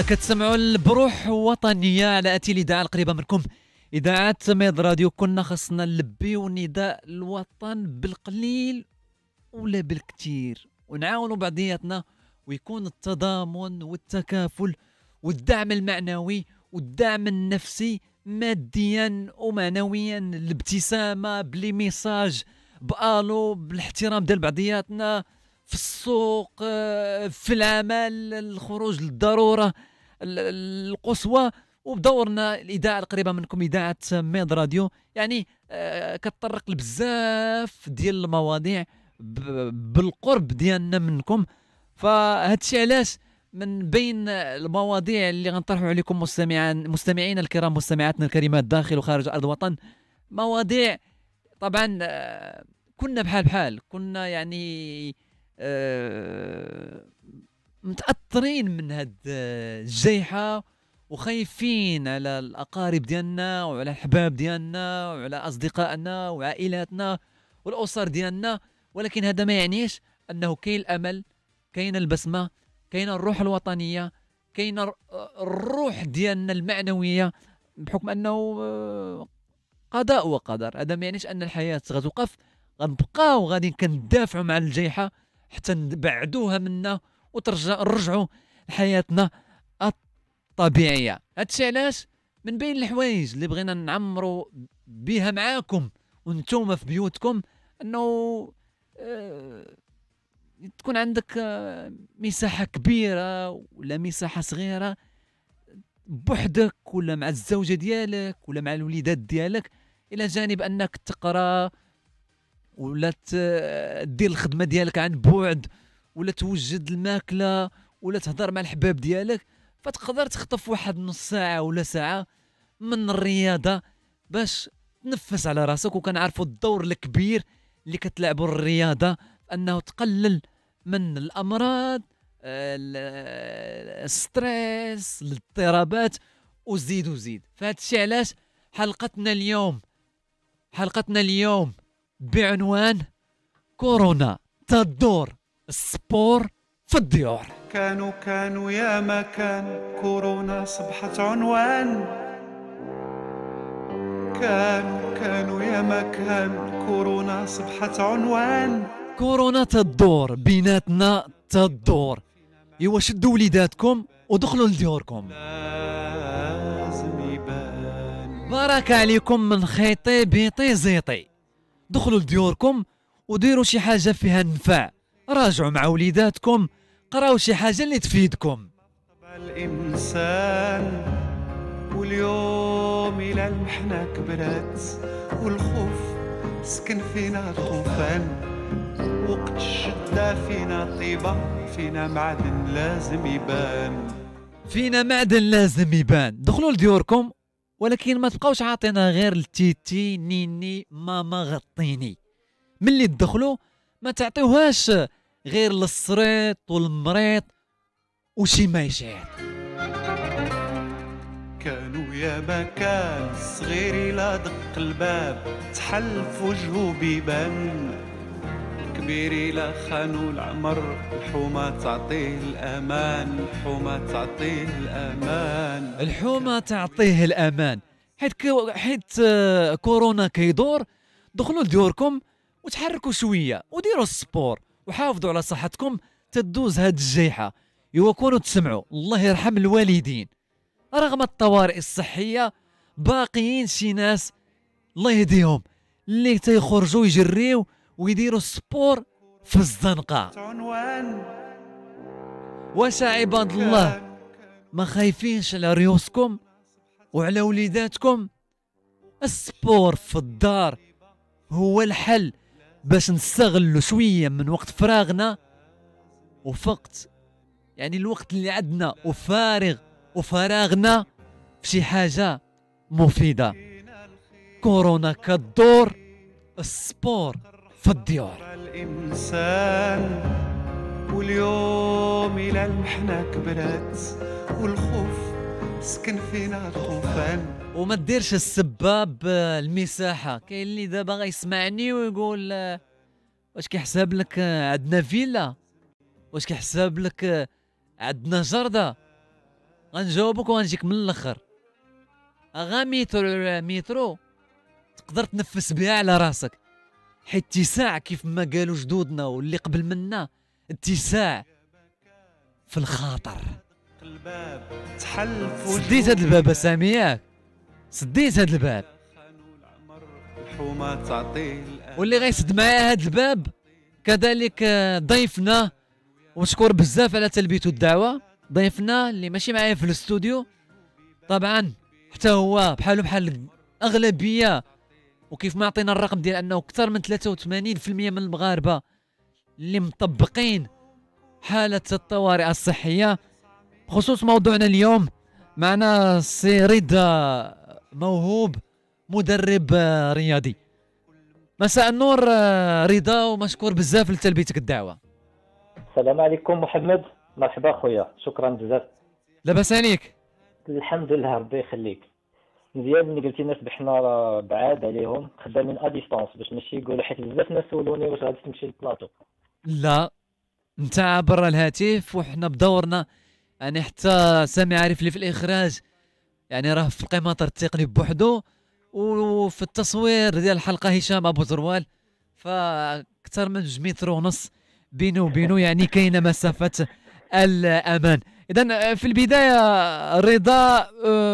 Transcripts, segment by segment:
كتسمعوا البروح وطنيه على اتي الاذاعه القريبه منكم، اذاعه ميد راديو. كنا خصنا نلبيو نداء الوطن بالقليل ولا بالكثير، ونعاونوا بعضياتنا، ويكون التضامن والتكافل والدعم المعنوي والدعم النفسي ماديا ومعنويا، الابتسامه بلي ميساج بالو بالاحترام ديال بعضياتنا في السوق، في العمل، الخروج للضروره القصوى، وبدورنا الاذاعه القريبه منكم اذاعه ميد راديو. يعني كتطرق لبزاف ديال المواضيع بالقرب ديالنا منكم. فهادشي علاش من بين المواضيع اللي غنطرحوا عليكم مستمعين الكرام، مستمعاتنا الكريمات داخل وخارج ارض الوطن، مواضيع طبعا كنا بحال كنا يعني متاثرين من هاد الجائحه، وخايفين على الاقارب ديالنا وعلى الاحباب ديالنا وعلى اصدقائنا وعائلاتنا والاسر ديالنا. ولكن هذا ما يعنيش انه كاين الامل، كاين البسمه، كاين الروح الوطنيه، كاين الروح ديالنا المعنويه، بحكم انه قضاء وقدر. هذا ما يعنيش ان الحياه غتوقف، غنبقاو غادي كندافعوا مع الجائحه حتى نبعدوها منا نرجعوا لحياتنا الطبيعيه. هادشي علاش من بين الحوايج اللي بغينا نعمروا بها معاكم وانتم في بيوتكم، انه تكون عندك مساحه كبيره ولا مساحه صغيره بوحدك، ولا مع الزوجه ديالك، ولا مع الوليدات ديالك، الى جانب انك تقرا ولا دير الخدمه ديالك عن بعد، ولا توجد الماكله، ولا تهضر مع الحباب ديالك. فتقدر تخطف واحد نص ساعه ولا ساعه من الرياضه باش تنفس على راسك. وكنعرفوا الدور الكبير اللي كتلعبوا الرياضه انه تقلل من الامراض، الستريس، الاضطرابات، وزيد وزيد. فهاد الشيء علاش حلقتنا اليوم بعنوان كورونا تدور السبور في الديور. كانوا يا ما كان كورونا صبحت عنوان. كانوا يا ما كان كورونا صبحت عنوان. كورونا تدور بيناتنا تدور. ايوا شدوا وليداتكم ودخلوا لديوركم. لازم يبان بارك عليكم من خيطي بيطي زيطي. دخلوا لديوركم وديروا شي حاجه فيها النفع، راجعوا مع وليداتكم، قراو شي حاجه اللي تفيدكم. طبع الانسان واليوم الى المحنه كبرت، والخوف سكن فينا الخوفان، وقت الشده فينا طيبه، فينا معدن لازم يبان. فينا معدن لازم يبان. دخلوا لديوركم، ولكن ما تبقاوش عاطينا غير التيتي نيني ماما غطيني. ملي تدخلوا ما تعطيوهاش غير للصريط والمريض وشي ما يشعر. كانوا يا ما كان صغير إلا دق الباب تحل في وجهه بيبان، كبير إلا خانوا العمر الحومة تعطيه الأمان، الحومة تعطيه الأمان، الحومة تعطيه الأمان. حيت كورونا كيدور. دخلوا لديوركم وتحركوا شوية وديروا السبور وحافظوا على صحتكم تدوز هاد الجيحة. كونوا تسمعوا الله يرحم الوالدين، رغم الطوارئ الصحية باقيين شي ناس الله يهديهم اللي تيخرجوا يجريو ويديروا السبور في الزنقة. واش عباد الله ما خايفينش على ريوسكم وعلى وليداتكم؟ السبور في الدار هو الحل باش نستغلوا شوية من وقت فراغنا، وفقت يعني الوقت اللي عندنا وفراغنا في شي حاجة مفيدة. كورونا كدور السبور في الديور. الإنسان واليوم إلى المحنة كبرت، والخوف سكن فينا الخوفان. وما تديرش السباب المساحة. كاين اللي دابا غيسمعني ويقول واش كيحسب لك عندنا فيلا، واش كيحسب لك عندنا جردة، غنجاوبك وغنجيك من الاخر. اغا مترو تقدر تنفس بها على راسك، حيت اتساع كيف ما قالوا جدودنا واللي قبل منا، اتساع في الخاطر. الباب تحلف سديت هاد الباب سامي ياك، سديت هاد الباب، الحومة تعطي واللي غيسد معايا هاد الباب كذلك ضيفنا، ومشكور بزاف على تلبيته الدعوه. ضيفنا اللي ماشي معايا في الاستوديو طبعا حتى هو بحالو بحال الاغلبيه، وكيف ما عطينا الرقم ديال انه اكثر من 83% من المغاربه اللي مطبقين حاله الطوارئ الصحيه. بخصوص موضوعنا اليوم معنا سي رضا موهوب، مدرب رياضي. مساء النور رضا، ومشكور بزاف لتلبيتك الدعوه. السلام عليكم محمد، مرحبا خويا، شكرا بزاف. لاباس عليك؟ الحمد لله ربي يخليك. مزيان ملي قلتي الناس بحنا بعاد عليهم خدامين ا ديستونس باش ماشي يقولوا، حيت بزاف ناس سولوني واش غادي تمشي للبلاطو. لا انت عبر الهاتف وحنا بدورنا، يعني حتى سامي عارف لي في الاخراج، يعني راه في القماطر التقني بوحدو، وفي التصوير ديال الحلقه هشام ابو زروال، فاكثر من 2 متر ونص بينه وبينه، يعني كاينه مسافه الامان. اذا في البدايه رضا،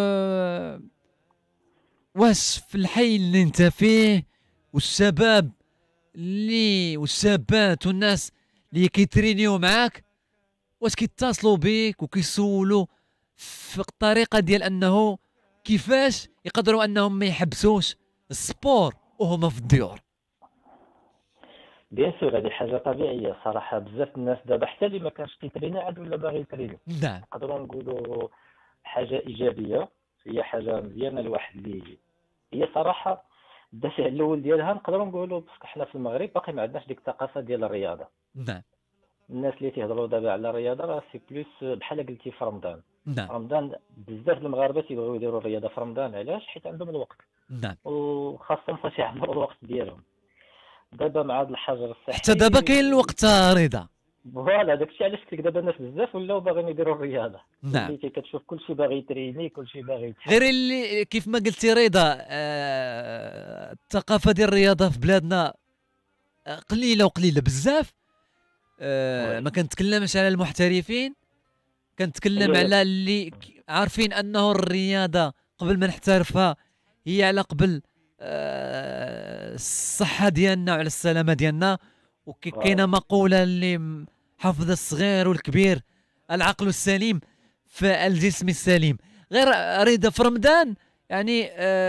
واش في الحي اللي انت فيه والشباب والشابات والناس اللي كيترينيو معاك، واش كيتصلوا بيك وكيسولوا في الطريقه ديال انه كيفاش يقدروا انهم ما يحبسوش السبور وهما في الديور؟ بيان سور هذه حاجه طبيعيه صراحه. بزاف الناس دابا حتى اللي ما كانش كيترينا عاد ولا باغي يتريني. نعم، نقدروا نقولوا حاجه ايجابيه، هي حاجه مزيانه الواحد اللي هي صراحه الدافع الاول ديالها. نقدروا نقولوا باسكو حنا في المغرب باقي ما عندناش ديك الثقافه ديال الرياضه. نعم، الناس اللي تيهضروا دابا على الرياضه راه سي بلوس بحال قلتي في رمضان. نعم، رمضان بزاف المغاربه تيبغيو يديروا الرياضه في رمضان، علاش؟ حيت عندهم الوقت نعم. وخاصهم فاش يعمروا الوقت ديالهم. دابا مع هذا الحجر الصحي حتى دابا كاين الوقت رضا. فوالا داكشي علاش قلت لك دابا الناس بزاف ولاو باغيين يديروا الرياضه. نعم. وليتي كتشوف كلشي باغي يتريني، كلشي باغي يتحرك. غير اللي كيف ما قلتي رضا، الثقافه ديال الرياضه في بلادنا قليله وقليله بزاف. ما كنتكلمش على المحترفين، كنتكلم أيوة. على اللي عارفين انه الرياضه قبل ما نحترفها هي على قبل الصحه ديالنا وعلى السلامه ديالنا. وكاينه مقوله اللي حافظ الصغير والكبير: العقل السليم في الجسم السليم. غير رضا في رمضان يعني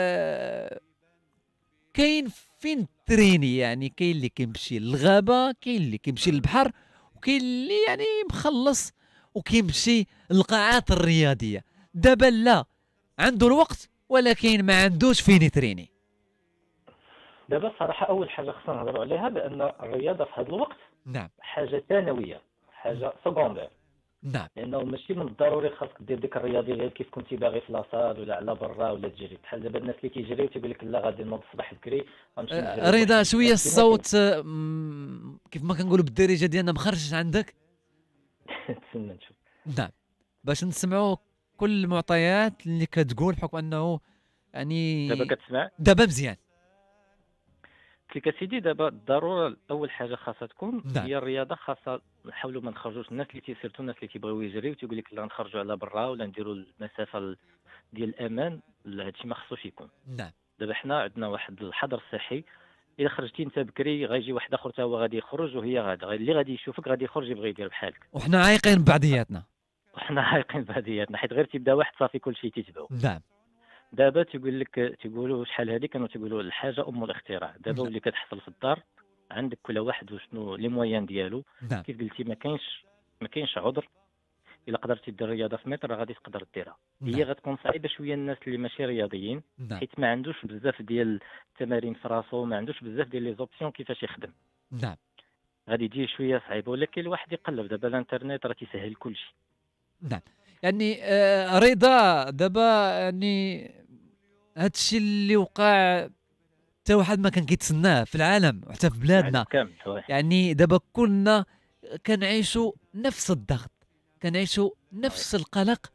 كاين فين تريني، يعني كاين اللي كيمشي للغابه، كاين اللي كيمشي للبحر، وكاين اللي يعني مخلص وكيمشي للقاعات الرياضيه. دابا لا، عنده الوقت ولكن ما عندوش فين يتريني. دابا الصراحه اول حاجه خصنا نهضروا عليها بان الرياضه في هذا الوقت نعم، حاجه ثانويه، حاجه سكوندير. نعم، لانه ماشي من الضروري خاصك دير ديك الرياضي غير كيف كنتي باغي في لاصال ولا على برا ولا تجري. بحال دابا الناس اللي كيجريو تيقول لك لا غادي نوض الصباح بكري غنمشي نجري. رضا شويه الصوت كيف ما كنقولوا بالدارجه ديالنا مخرج عندك. نتسنى نشوف. نعم، باش نسمعوا كل المعطيات اللي كتقول، بحكم انه يعني دابا كتسمع؟ دابا مزيان. قلت لك اسيدي دابا الضروره اول حاجه خاصها تكون نعم. هي الرياضه. خاصها نحاولوا ما نخرجوش الناس اللي تيسيرتوا، الناس اللي تيبغيو يجريو تيقول لك لا نخرجوا على برا ولا نديروا المسافه ديال الامان. لا، هادشي ما خصوش يكون. نعم، دابا حنا عندنا واحد الحظر الصحي. الا خرجتي انت بكري غيجي واحد اخر حتى هو غادي يخرج، وهي اللي غادي يشوفك غادي يخرج يبغي يدير بحالك. وحنا عايقين بعضياتنا. وحنا عايقين بعضياتنا حيت غير تيبدا واحد صافي كلشي تيتبعو. نعم. دابا تيقولوا شحال هذه كانوا تيقولوا الحاجه ام الاختراع. دابا نعم. ولي كتحصل في الدار عندك كل واحد وشنو لي مويان ديالو. نعم. كيف قلتي ما كاينش عذر. الا قدرتي دير رياضه في متر غادي تقدر ديرها. نعم. هي غتكون صعيبه شويه الناس اللي ماشي رياضيين. نعم. حيت ما عندوش بزاف ديال التمارين في راسو، ما عندوش بزاف ديال لي زوبسيون كيفاش يخدم. نعم. غادي تجي شويه صعيبه، ولكن الواحد يقلب. دابا الانترنت راه تيسهل كلشي. نعم. يعني رضا دابا يعني هادشي اللي وقع حتى واحد ما كان كيتسناه في العالم وحتى في بلادنا. كامل. يعني دابا كلنا كنعيشوا نفس الضغط، كنعيشوا نفس القلق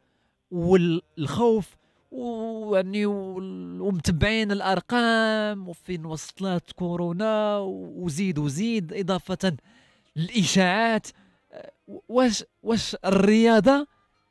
والخوف ويعني ومتبعين الارقام وفين وصلت كورونا وزيد وزيد اضافه للاشاعات. واش الرياضه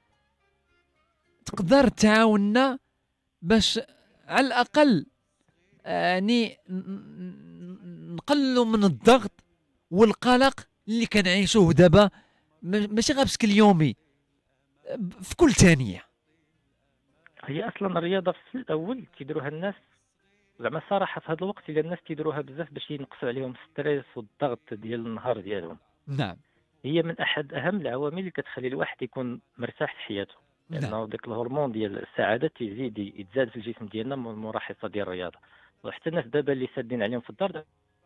تقدر تعاوننا باش على الاقل يعني نقلوا من الضغط والقلق اللي كنعيشوه دابا، ماشي غير بشكل يومي، في كل ثانيه. هي اصلا الرياضه في الاول تيديروها الناس زعما صراحه في هذا الوقت، الا الناس تيديروها بزاف باش ينقصوا عليهم الستريس والضغط ديال النهار ديالهم. نعم هي من احد اهم العوامل اللي كتخلي الواحد يكون مرتاح في حياته، نعم. لانه داك الهرمون ديال السعاده تيزيد يتزاد في الجسم ديالنا من الملاحظه ديال الرياضه. وحتى الناس دابا اللي سادين عليهم في الدار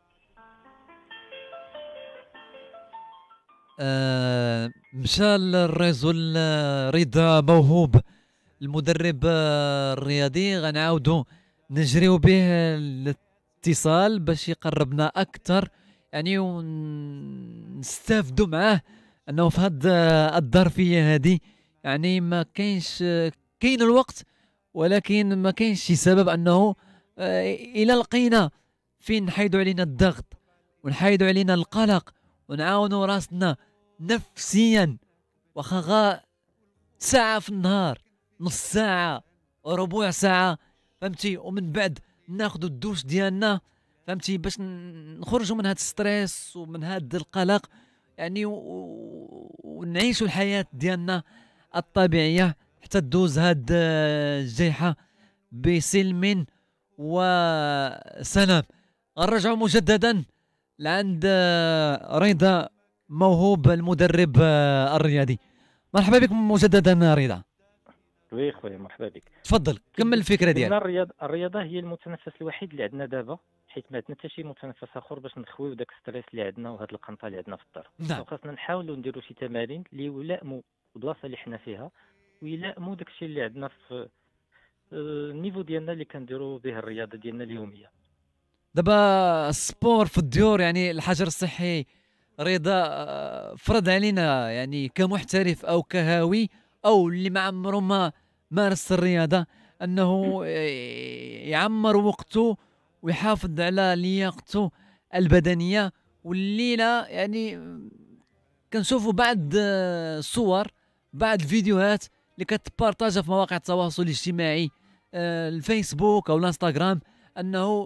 مشى الريزو رضا موهوب المدرب الرياضي، غنعاودو نجريو به الاتصال باش يقربنا اكثر يعني ونستافدوا معاه انه في هاد الظرفيه هذه يعني ما كاينش، كاين الوقت ولكن ما كاينش شي سبب انه الى لقينا فين نحيدوا علينا الضغط ونحيدوا علينا القلق ونعاونوا راسنا نفسيا، واخا غا ساعة في النهار، نص ساعة، ربع ساعة، فهمتي، ومن بعد ناخذوا الدوش ديالنا، فهمتي، باش نخرجوا من هذا الستريس ومن هذا القلق يعني ونعيشوا الحياة ديالنا الطبيعية حتى تدوز هاد الجائحة بسلم وسلام. نرجعوا مجددا لعند رضا موهوب المدرب الرياضي. مرحبا بكم مجددا رضا. وي خويا مرحبا بك، تفضل كمل الفكره ديالك. الرياضه هي المتنفس الوحيد اللي عندنا دابا، حيت ما عندنا حتى شي متنفس اخر باش نخويو داك الستريس اللي عندنا وهاد القنطه اللي عندنا في الدار. نعم. خاصنا نحاولوا نديروا شي تمارين اللي يلائموا البلاصه اللي حنا فيها ويلائموا داك الشيء اللي عندنا في النيفو ديالنا اللي كنديروا به الرياضه ديالنا اليوميه. دابا السبور في الديور يعني الحجر الصحي رضا فرض علينا يعني كمحترف او كهاوي او اللي ما عمره ما مارس الرياضه انه يعمر وقته ويحافظ على لياقته البدنيه. والليله يعني كنشوفوا بعض الصور، بعض الفيديوهات اللي كتبارطاجها في مواقع التواصل الاجتماعي الفيسبوك او الانستغرام انه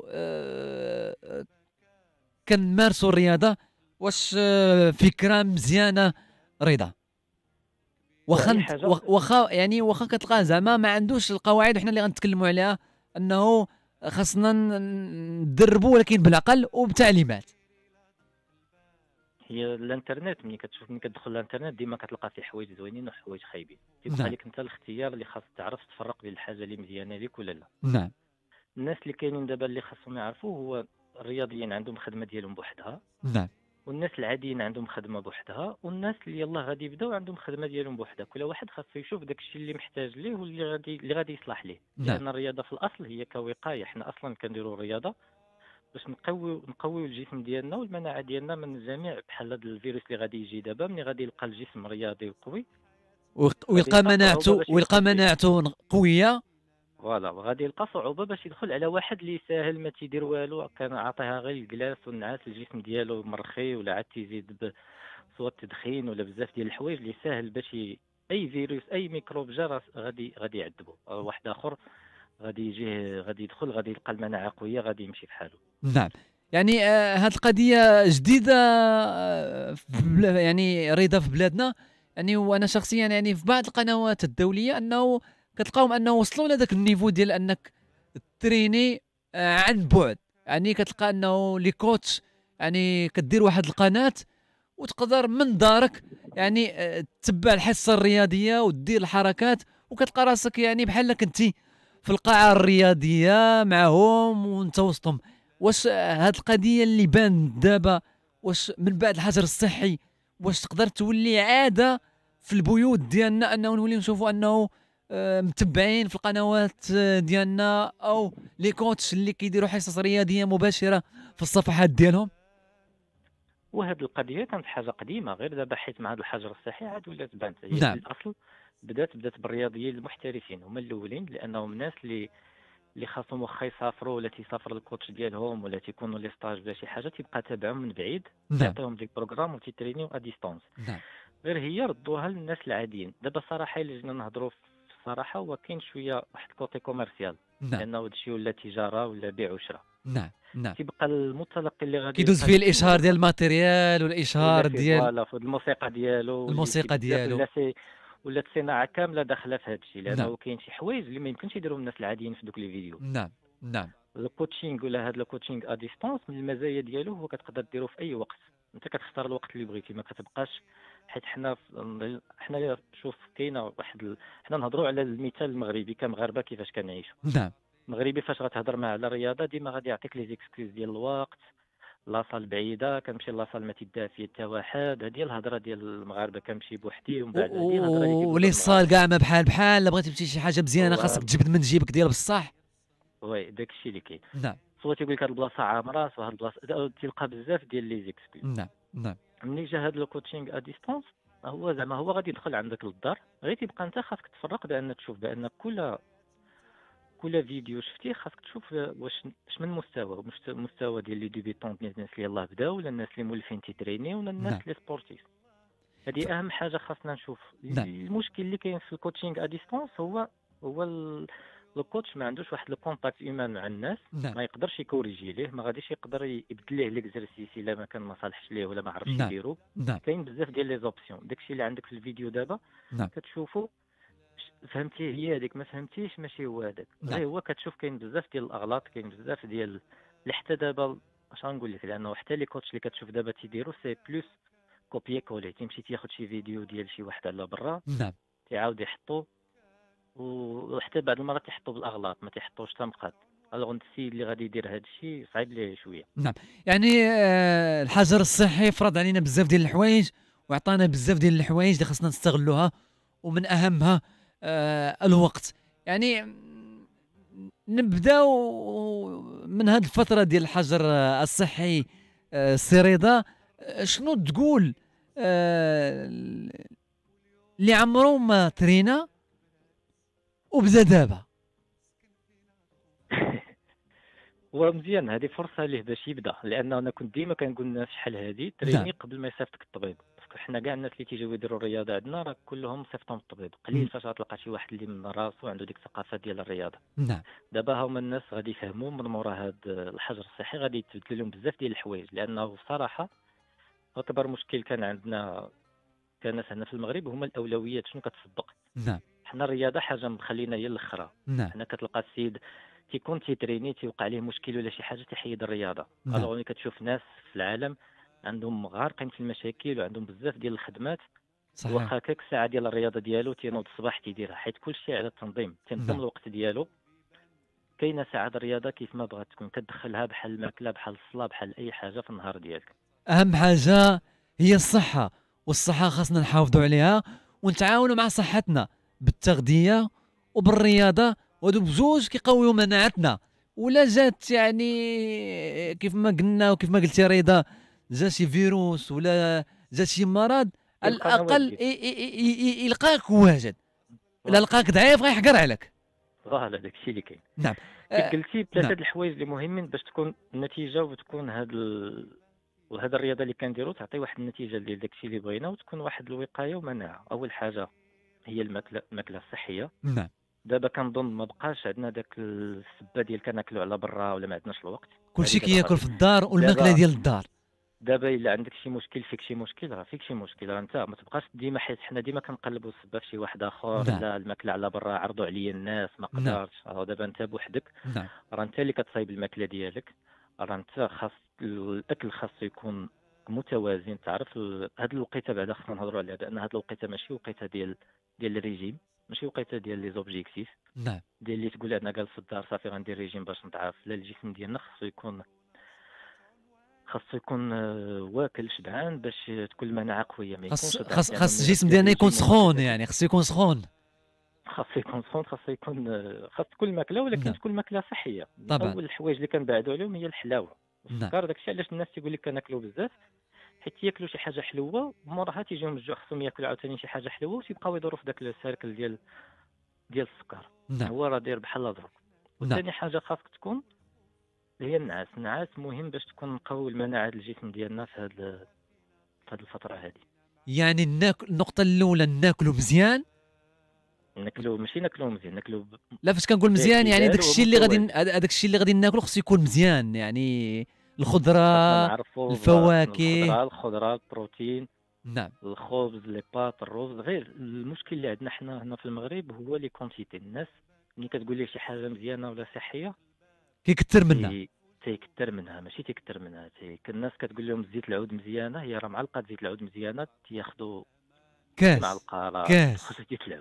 كنمارسوا الرياضه. واش فكره مزيانه رضا؟ واخا يعني واخا كتلقاه زعما ما عندوش القواعد وحنا اللي غنتكلموا عليها انه خاصنا ندربوا ولكن بالعقل وبتعليمات. هي الانترنت ملي كتدخل الانترنت ديما كتلقى فيه حوايج زوينين وحوايج خايبين، تيبقى نعم. لك انت الاختيار اللي خاص تعرف تفرق بين الحاجه اللي مزيانه ليك ولا لا. نعم. الناس اللي كاينين دابا اللي خاصهم يعرفوا هو الرياضيين عندهم خدمه ديالهم بوحدها، نعم. والناس العاديين عندهم خدمه بوحدها، والناس اللي يلاه غادي يبداو عندهم خدمه ديالهم بوحدها. كل واحد خاصو يشوف داك الشيء اللي محتاج ليه واللي غادي يصلح ليه. نعم. لان الرياضه في الاصل هي كوقايه، حنا اصلا كنديروا الرياضه باش نقويو الجسم ديالنا والمناعه ديالنا من جميع بحال هذا الفيروس اللي غادي يجي دابا. ملي غادي يلقى الجسم رياضي وقوي ويلقى مناعته قويه، فوالا، وغادي يلقى صعوبه باش يدخل على واحد اللي ساهل ما تيدير والو، كان عاطيها غير الجلاس والنعاس، الجسم ديالو مرخي ولا عاد تيزيد سواء التدخين ولا بزاف ديال الحوايج اللي ساهل باش اي فيروس اي ميكروب جا غادي يعذبو. واحد اخر غادي يجيه غادي يدخل غادي يلقى المناعه قويه غادي يمشي في حاله. نعم. يعني هذه القضيه جديده يعني رضا في بلادنا يعني. وانا شخصيا يعني في بعض القنوات الدوليه انه كتلقاهم انه وصلوا لذاك النيفو ديال انك تريني عن بعد. يعني كتلقى انه لي كوتش يعني كدير واحد القناه وتقدر من دارك يعني تتبع الحصه الرياضيه ودير الحركات وكتلقى راسك يعني بحال كنتي في القاعه الرياضيه معهم وانت وسطهم. واش هاد القضيه اللي بان دابا واش من بعد الحجر الصحي واش تقدر تولي عاده في البيوت ديالنا انه نوليو نشوفوا انه متبعين في القنوات ديالنا او لي كوتش اللي كيديروا حصص رياضيه مباشره في الصفحات ديالهم؟ وهاد القضيه كانت حاجه قديمه غير دابا، حيت مع هذا الحجر الصحي عاد ولات بانت. هي نعم. في الاصل بدات بالرياضيين المحترفين، هما الاولين، لانهم الناس اللي خاصهم واخا يسافروا ولا تيسافر الكوتش ديالهم ولا تيكونوا لي ستاج ولا شي حاجه، تيبقى تابعهم من بعيد، نعم تيعطيهم ديك بروغرام وتيترينيو ا ديستونس. نعم غير هي ردوها للناس العاديين. دابا صراحه الا جينا نهضروا في الصراحه، هو كاين شويه واحد الكوتي كوميرسيال، نعم لانه هادشي ولا تجاره ولا بيع وشراء. نعم نعم تيبقى المتلقي اللي غادي كيدوز يلقى فيه داكشي الاشهار هو ديال الماتيريال ولا والاشهار فيه ديال فوالا في الموسيقى ديالو، واللي الموسيقى بزاف ديالو. ولات الصناعه كامله داخله في هذا الشيء، نعم لانه كاين شي حوايج اللي ما يمكنش يديرهم الناس العاديين في دوك لي فيديو. نعم نعم الكوتشينغ ولا هذا الكوتشينغ ا ديستونس، من المزايا ديالو هو كتقدر ديرو في اي وقت، انت كتختار الوقت اللي بغيتي، ما كتبقاش. حيت حنا شوف كاينه حنا نهضروا على المثال المغربي كمغاربه كيفاش كنعيشوا. نعم المغربي فاش غتهضر معاه على الرياضه ديما غادي يعطيك لي زيكسكيوز ديال الوقت، لاصال بعيده كنمشي لاصال ما تيدافع فيها حتى واحد. هذه الهضره ديال المغاربه كنمشي بوحدي، ومن بعد هذه الهضره اللي كيقولوا ولي صال المغاربه. كاع ما بحال لا بغيتي تمشي شي حاجه مزيانه خاصك تجبد من جيبك ديال بصح. وي داك الشيء اللي كاين. نعم سوا تيقول لك هاد البلاصه عامره، سوا هاد البلاصه تلقى بزاف ديال لي زيكسكيوز. نعم نعم ملي جا هاد الكوتشينغ ا ديستونس، هو زعما هو غادي يدخل عندك للدار، غير تيبقى انت خاصك تفرق بان تشوف بان كل فيديو شفتيه خاصك تشوف واش من مستوى، واش المستوى ديال لي ديبيتون، ديال الناس اللي يلاه بداو، ولا الناس اللي مولفين تيتريني، ولا الناس نعم اللي سبورتيف. هذه اهم حاجه خاصنا نشوف. نعم المشكل اللي كاين في الكوتشينغ ا ديستونس هو الكوتش ما عندوش واحد الكونتاكت ايمان مع الناس، نعم ما يقدرش يكوريجي ليه، ما غاديش يقدر يبدل ليه ليكزرسيس الا ما كان ما صالحش ليه ولا ما عرفش نعم يديرو. نعم كاين بزاف ديال لي زوبسيون، داكشي اللي عندك في الفيديو دابا نعم كتشوفو، فهمتيه هي هذيك، ما فهمتيش ماشي هو هذاك. نعم غير هو كتشوف كاين بزاف ديال الاغلاط، كاين بزاف ديال اللي حتى دابا اش غنقول لك، لانه حتى لي كوتش اللي كتشوف دابا تيديروا سي بلوس كوبيي كولي، تيمشي تياخذ شي فيديو ديال شي واحد على برا، نعم تيعاود يحطو، وحتى بعض المرات تيحطو بالاغلاط، ما تيحطوش حتى مقاد. الوغ السيد اللي غادي يدير هذا الشيء صعيب ليه شويه. نعم يعني الحجر الصحي فرض علينا بزاف ديال الحوايج وعطانا بزاف ديال الحوايج اللي خصنا نستغلوها، ومن اهمها الوقت. يعني نبداو من هذه الفتره ديال الحجر الصحي سي رضا، شنو تقول اللي عمرو ما ترينا وبدا دابا؟ هو مزيان، هذه فرصه ليه باش يبدا، لانه انا كنت ديما كنقول للناس شحال هذه نعم تريني قبل ما يصيفطك الطبيب، باسكو حنا كاع الناس اللي تيجيو يديروا الرياضه عندنا راه كلهم صيفطهم الطبيب، قليل فاش غتلقى شي واحد اللي من راسو عنده ديك الثقافه ديال الرياضه. نعم دابا هما الناس غادي يفهموا من مورا هذا الحجر الصحي، غادي يتبدل لهم بزاف ديال الحوايج، لانه بصراحه اكبر مشكل كان عندنا كناس هنا في المغرب هما الاولويات، شنو كتصدق. نعم حنا الرياضه حاجه مخلينا هي الاخرى. نعم حنا كتلقى السيد تيكون تيتريني، تيوقع عليه مشكل ولا شي حاجه تيحيد الرياضه. نعم الوغ ملي كتشوف ناس في العالم عندهم غارقين في المشاكل وعندهم بزاف ديال الخدمات، صحيح واخا هكاك الساعه ديال الرياضه ديالو تينوض الصباح تيديرها، حيت كلشي على التنظيم، تنظم نعم الوقت ديالو. كاينه ساعه الرياضه كيف ما بغات تكون، كتدخلها بحال الماكله، بحال الصلاه، بحال اي حاجه في النهار ديالك. اهم حاجه هي الصحه، والصحه خاصنا نحافظوا عليها ونتعاونوا مع صحتنا بالتغذيه وبالرياضه، وهادو بجوج كيقويو مناعتنا. ولا جات يعني كيف ما قلنا وكيف ما قلتي رضا، جا شي فيروس ولا جات شي مرض، على يبقى الاقل واجد. يلقاك واجد، الا لقاك ضعيف غيحقر عليك. فوالا داكشي اللي كاين. نعم كيف آه قلتي ثلاثه نعم د الحوايج اللي مهمين باش تكون النتيجه، وتكون وهذا الرياضه اللي كنديرو تعطي واحد النتيجه ديال داكشي اللي بغينا، وتكون واحد الوقايه ومناعه. اول حاجه هي الماكله الصحيه. نعم دابا كنظن ما بقاش عندنا داك السبه ديال كناكلوا على برا ولا ما عندناش الوقت. كلشي هذه دابا كياكل في الدار والماكله دابا ديال الدار. دابا الا عندك شي مشكل، فيك شي مشكل، راه فيك شي مشكل، راه انت ما تبقاش ديما، حيت حنا ديما كنقلبوا السبه في شي واحد اخر، نعم لا الماكله على برا عرضوا عليا الناس ما نعم قدرتش. راه دابا انت بوحدك، نعم راه انت اللي كتصايب الماكله ديالك. راه انت خاص الاكل خاصو يكون متوازن. تعرف هاد الوقيته بعدا خصنا نهضروا عليها، بان هاد الوقيته ماشي وقيته ديال الريجيم، ماشي وقيته ديال لي زوبجيكتيف نعم ديال اللي تقول انا جالس في الدار صافي غندير ريجيم باش نضعف. لا، الجسم ديالنا خاصو يكون واكل شبعان باش تكون المناعه قويه، ما يكونش ضعيف، لانه خاص ملي الجسم غدير ديالنا يكون ريجيم وما سخون، كتاكلش يعني خصو يكون سخون. خاصو يكون سخون، خاص تكون الماكله، ولكن نعم تكون ماكله صحيه. من طبعا اول الحوايج اللي كنبعدوا عليهم هي الحلاوه نعم والسكر. داكشي علاش الناس تيقول لك كناكلوا بزاف، حيت ياكلوا شي حاجه حلوه موراها تيجيهم الجوع، خصهم ياكلوا عاوتاني شي حاجه حلوه وتيبقاو يدوروا في داك السيركل ديال السكر. نعم هو راه داير بحال دروك. نعم. وثاني حاجه خاصك تكون هي النعاس مهم باش تكون نقوي المناعه ديال الجسم ديالنا في هاد الفتره هذه. يعني النقطة الأولى ناكلوا مزيان. ناكلو ماشي ناكلو مزيان، ناكلو لا فاش كنقول مزيان يعني باعتدال ومتوازن. داك الشيء اللي غادي ناكلو خصو يكون مزيان، يعني خاصنا الخضرة، نعرفوا شنو الفواكه. الخضره، البروتين، نعم الخبز، لي باط، الرز. غير المشكل اللي عندنا حنا هنا في المغرب هو لي كونتيتي. الناس ملي كتقول لي شي حاجه مزيانه ولا صحيه كيكثر منها. تيكتر منها، ماشي تيكتر منها. الناس كتقول لهم زيت العود مزيانه، هي راه معلقه زيت العود مزيانه تياخذوا شي كاس معلقه راه كاس. زيت العود.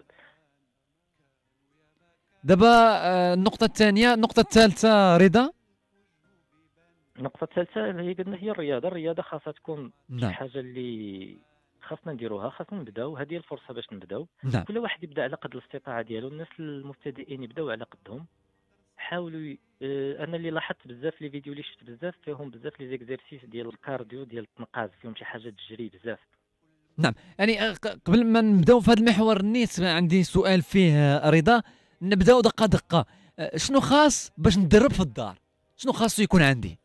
دابا النقطة الثانية، النقطة الثالثة رضا. النقطه الثالثه اللي هي قلنا هي الرياضه خاصها تكون شي نعم حاجه اللي خاصنا نديروها. خاصنا نبداو، هذه الفرصه باش نبداو. نعم كل واحد يبدا على قد الاستطاعه ديالو. الناس المبتدئين يبداو على قدهم. حاولوا انا اللي لاحظت بزاف لي فيديو اللي شفت بزاف فيهم بزاف لي زيكزيرسيس ديال الكارديو ديال التنقاز، فيهم شي حاجه تجري بزاف. نعم. يعني قبل ما نبداو في هذا المحور النيت عندي سؤال فيه رضا. نبداو دقة دقة. شنو خاص باش ندرب في الدار؟ شنو خاصو يكون عندي؟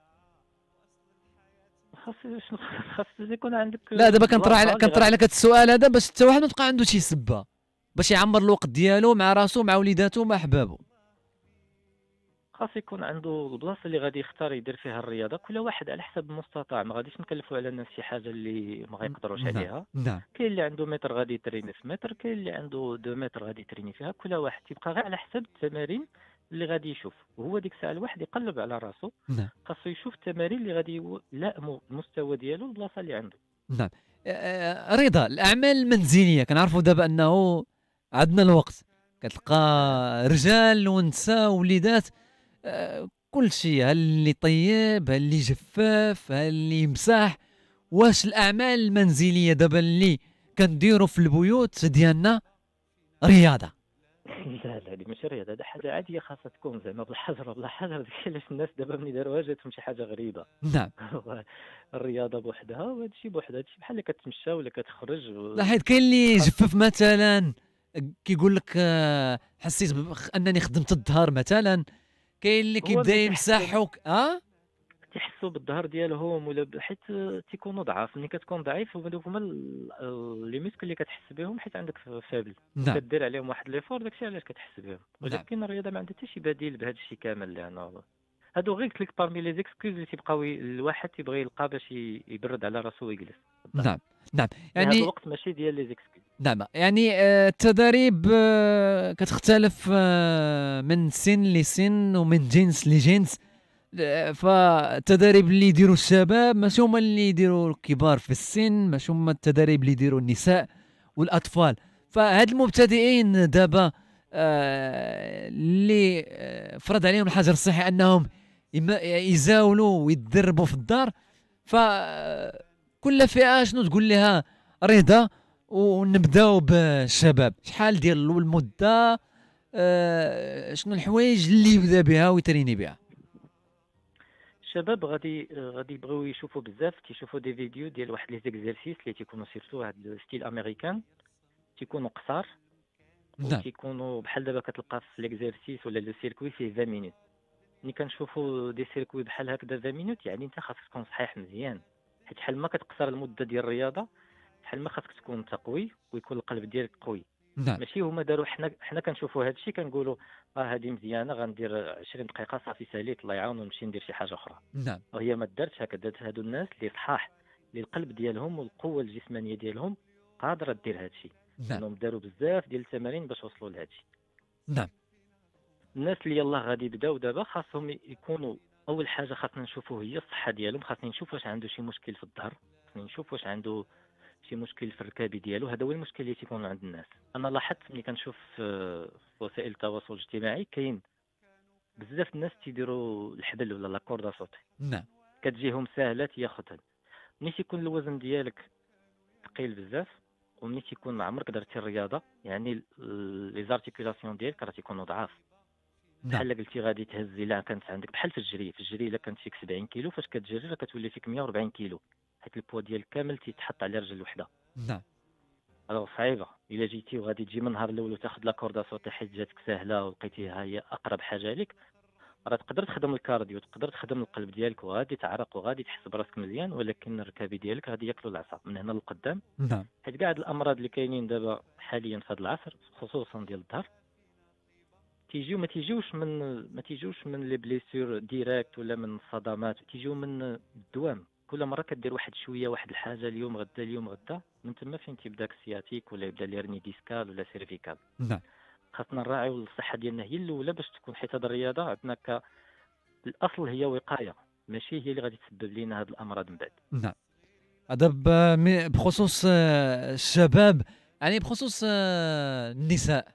خاص شنو خاص يكون عندك لا دابا بلاصه اللي كنطرح غادي. لك هذا السؤال هذا باش حتى واحد ما تبقى عنده شي سبه، باش يعمر الوقت ديالو مع راسو مع وليداتو مع احبابو. خاص يكون عنده البلاصه اللي غادي يختار يدير فيها الرياضه. كل واحد على حسب المستطاع، ما غاديش نكلفوا على الناس شي حاجه اللي ما غيقدروش نعم عليها. نعم كاين اللي عنده متر غادي يتريني في متر، كاين اللي عنده 2 متر غادي يتريني فيها. كل واحد تيبقى غير على حسب التمارين اللي غادي يشوف. وهو ديك الساعه الواحد يقلب على راسو، نعم خاصو يشوف التمارين اللي غادي يلائموا المستوى ديالو البلاصه اللي عنده. نعم. رضا، الاعمال المنزليه كنعرفوا دابا انه عندنا الوقت، كتلقى رجال ونساء ووليدات، كل شيء، ها اللي طيب ها اللي جفاف ها اللي يمسح. واش الاعمال المنزليه دابا اللي كنديروا في البيوت ديالنا رياضه؟ لا لا، هذه ماشي رياضه، هذه حاجه عاديه خاصها تكون زعما بالحجر بلا حجر. داكشي علاش الناس دابا ملي داروها جاتهم شي حاجه غريبه. نعم. الرياضه بوحدها وهذا الشيء بوحدها، هذا الشيء بحال اللي كتمشى ولا كتخرج لا حيت كاين اللي خاص. يجفف مثلا، كيقول لك حسيت انني خدمت الظهر مثلا. كاين اللي هو كيبدا ملي يمسح تيحسوا بالظهر ديالهم ولا حيت تيكونوا ضعاف. ملي كتكون ضعيف هذوك هما لي ميسكل اللي كتحس بهم حيت عندك فابل نعم وكدير عليهم واحد ليفور. داكشي علاش كتحس بهم. نعم ولكن الرياضه ما عندها حتى شي بديل بهذا الشيء كامل. لان هادو غير قلت لك بارمي لي زيكسكيوز اللي تيبقاو الواحد تيبغي يلقى باش يبرد على راسو ويجلس في الدار. نعم نعم. مي هاد يعني الوقت ماشي ديال لي زيكسكيوز. نعم يعني التدريب كتختلف من سن لسن ومن جنس لجنس. فالتدريب اللي يديروا الشباب ماشي هما اللي يديروا الكبار في السن، ماشي هما التدريب اللي يديروا النساء والاطفال. فهاد المبتدئين دابا اللي فرض عليهم الحجر الصحي انهم يزاولوا ويتدربوا في الدار، فكل فئه شنو تقول لها رضا؟ ونبداو بالشباب، شحال ديال المده؟ شنو الحوايج اللي يبدا بها ويتريني بها؟ الشباب غادي يبغيو يشوفوا بزاف، تيشوفوا دي فيديو ديال واحد لي زيكزيرسيس اللي تيكونوا سيرتو واحد ستيل امريكان، تيكونوا قصار نعم وتيكونوا بحال دابا كتلقى في ليكزيرسيس ولا لو سيركوي فيه 20 مينوت. ملي كنشوفوا دي سيركوي بحال هكذا 20 مينوت يعني انت خاصك تكون صحيح مزيان. حيت شحال ما كتقصر المده ديال الرياضه شحال ما خاصك تكون قوي ويكون القلب ديالك قوي. نعم ماشي هما داروا، حنا كنشوفوا هذا الشيء كنقولوا هذه مزيانه غندير 20 دقيقه صافي ساليت الله يعاون ونمشي ندير شي حاجه اخرى. نعم وهي ما دارتش هكا. دارت هادو الناس اللي صحاح، اللي القلب ديالهم والقوه الجسمانيه ديالهم قادره دير هذا الشيء، نعم لانهم داروا بزاف ديال التمارين باش وصلوا لهذا الشيء. نعم الناس اللي يلاه غادي يبداو دابا خاصهم يكونوا اول حاجه خاصنا نشوفوا هي الصحه ديالهم. خاصني نشوف واش عنده شي مشكل في الظهر، خاصني نشوف واش عنده شي مشكل في الركابي ديالو. هذا هو المشكل اللي تيكون عند الناس. انا لاحظت ملي كنشوف في وسائل التواصل الاجتماعي كاين بزاف الناس تيديروا الحبل ولا لا كوردا صوتي، نعم كتجيهم ساهله تياخذها. ملي تيكون الوزن ديالك ثقيل بزاف وملي تيكون ما عمرك درتي الرياضه يعني لي زارتيكولاسيون ديالك راه تيكونوا ضعاف. نعم بحال قلتي غادي تهز الا كانت عندك بحال في الجري الا كانت فيك 70 كيلو فاش كتجري راه كتولي فيك 140 كيلو. حيت البوا ديالك كامل تيتحط على رجل وحده. نعم. الوغ صعيبه الا جيتي وغادي تجي من النهار الاول وتاخذ لا كوردا صوتي حيت جاتك ساهله ولقيتيها هي اقرب حاجه لك، راه تقدر تخدم الكارديو، تقدر تخدم القلب ديالك وغادي تعرق وغادي تحس براسك مزيان، ولكن الركابي ديالك غادي ياكلوا العصا من هنا للقدام. نعم. حيت كاع هاد الامراض اللي كاينين دابا حاليا في هذا العصر خصوصا ديال الظهر تيجيو ما تيجوش من لي بليسيور ديريكت ولا من الصدمات، تيجيو من الدوام. كل مره كدير واحد شويه واحد الحاجه اليوم غدا اليوم غدا، من تما فين تيبداك السياتيك ولا يبدا ليرني ديسكال ولا سيرفيكال. نعم. خاصنا نراعيو الصحه ديالنا هي الاولى باش تكون، حيت هاد الرياضه عندنا الاصل هي وقايه، ماشي هي اللي غادي تسبب لنا هاد الامراض من بعد. نعم. هذا بخصوص الشباب، يعني بخصوص النساء.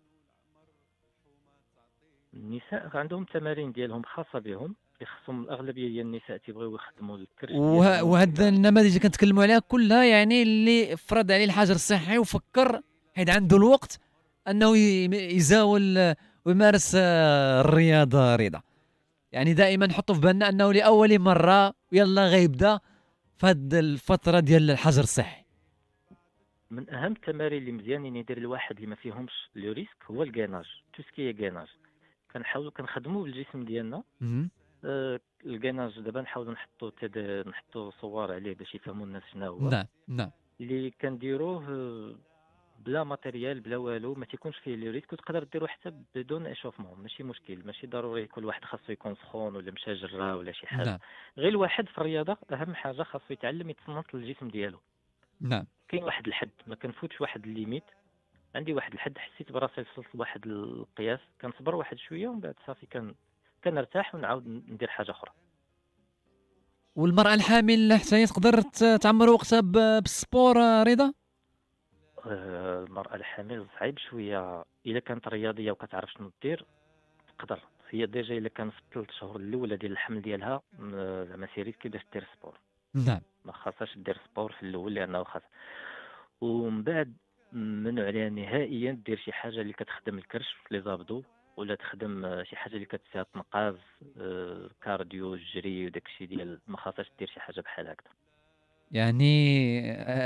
النساء عندهم تمارين ديالهم خاصه بهم، اللي خصهم الاغلبيه ديال النساء تيبغيو يخدموا الكرش ديالهم وهاد ولا النماذج اللي كنتكلموا عليها كلها يعني اللي فرض عليه الحجر الصحي وفكر حيت عنده الوقت انه يزاول ويمارس الرياضه رضا. يعني دائما نحطوا في بالنا انه لاول مره يلا غيبدا في هاد الفتره ديال الحجر الصحي. من اهم التمارين اللي مزيانين يدير الواحد اللي ما فيهمش لو ريسك هو الكيناج. توسكي كيناج كنحاولوا كنخدموا بالجسم ديالنا. مهم. الكيناج دابا نحاولوا نحطوا صور عليه باش يفهموا الناس شنو هو نعم. نعم. اللي كنديروه. بلا ماتيريال بلا والو، ما تيكونش فيه لي ريسك، وتقدر ديرو حتى بدون اشوفمون، ماشي مشكل. ماشي ضروري كل واحد خاصو يكون سخون ولا مشى جرا ولا شي حاجه. نعم. غير الواحد في الرياضه اهم حاجه خاصو يتعلم يتصنت للجسم ديالو. نعم. كاين واحد الحد ما كنفوتش واحد الليميت. عندي واحد الحد حسيت براسي وصلت لواحد القياس كنصبر واحد شويه ومن بعد صافي كنرتاح ونعاود ندير حاجه اخرى. والمراه الحامل حتى هي تقدر تعمر وقتها بالسبور رضا. المرأة الحامل صعيب شوية إلا كانت رياضية وكتعرف شنو دير تقدر. هي ديجا إلا كان في 3 شهور الأولى ديال الحمل ديالها زعما سي ريسكي باش دير سبور. نعم. ما خاصهاش دير سبور في الأول لأنه خاص، ومن بعد ممنوع عليها نهائيا دير شي حاجة اللي كتخدم الكرش لي زابدو، ولا تخدم شي حاجة اللي كتساعد تنقاز كارديو الجري وداكشي ديال. ما خاصهاش دير شي حاجة بحال هكذا. يعني